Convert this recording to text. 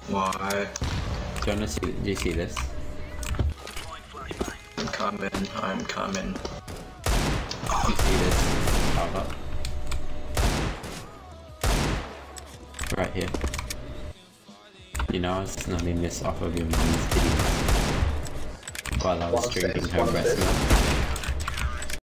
Why? Do you want to see? Do you see this? I'm coming. I'm coming. Do you see this? Hold up. Right here. You know I was snuggling this off of your mom's titties while I was drinking her breast milk.